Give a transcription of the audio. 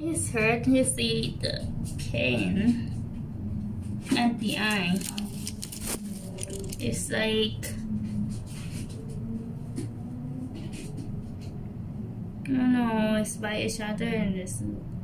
It's hurt. You see the pain at the eye. It's like I don't know. It's by each other and this.